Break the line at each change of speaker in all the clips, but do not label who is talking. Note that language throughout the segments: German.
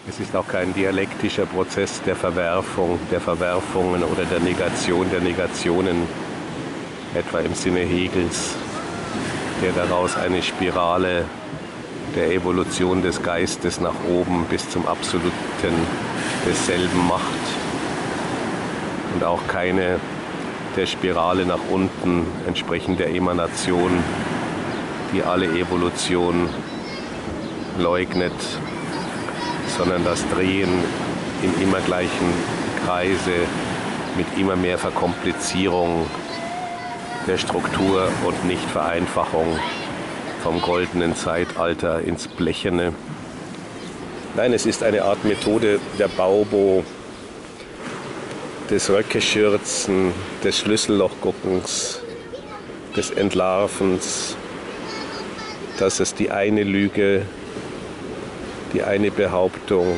Es ist auch kein dialektischer Prozess der Verwerfung, der Verwerfungen oder der Negation der Negationen, etwa im Sinne Hegels, der daraus eine Spirale der Evolution des Geistes nach oben bis zum Absoluten desselben macht. Und auch keine der Spirale nach unten entsprechend der Emanation, die alle Evolution leugnet, sondern das Drehen im immer gleichen Kreise mit immer mehr Verkomplizierung der Struktur und nicht Vereinfachung vom goldenen Zeitalter ins Blecherne. Nein, es ist eine Art Methode der Baubo, des Röckeschürzen, des Schlüssellochguckens, des Entlarvens, dass es die eine Lüge, die eine Behauptung,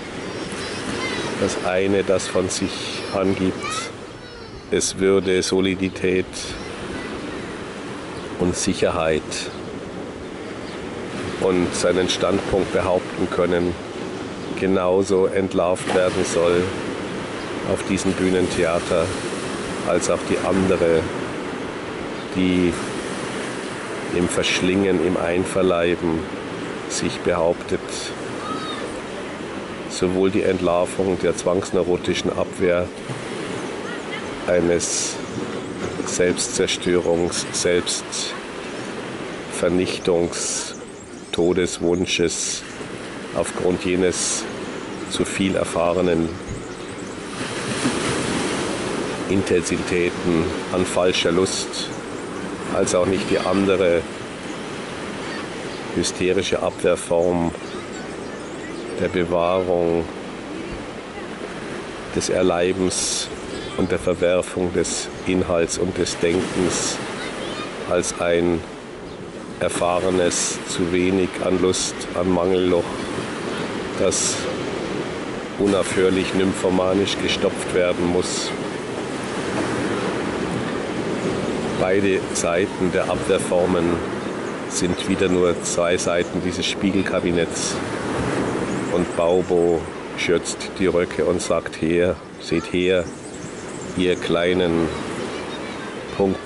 das eine, das von sich angibt, es Würde, Solidität und Sicherheit und seinen Standpunkt behaupten können, genauso entlarvt werden soll auf diesem Bühnentheater als auch die andere, die im Verschlingen, im Einverleiben sich behauptet. Sowohl die Entlarvung der zwangsneurotischen Abwehr eines Selbstzerstörungs-, Selbstvernichtungs-, Todeswunsches aufgrund jenes zu viel erfahrenen Intensitäten an falscher Lust, als auch nicht die andere hysterische Abwehrform der Bewahrung, des Erleibens und der Verwerfung des Inhalts und des Denkens als ein erfahrenes zu wenig an Lust, an Mangelloch, das unaufhörlich nymphomanisch gestopft werden muss. Beide Seiten der Abwehrformen sind wieder nur zwei Seiten dieses Spiegelkabinetts. Und Baubo schürzt die Röcke und sagt: her, seht her, ihr kleinen ...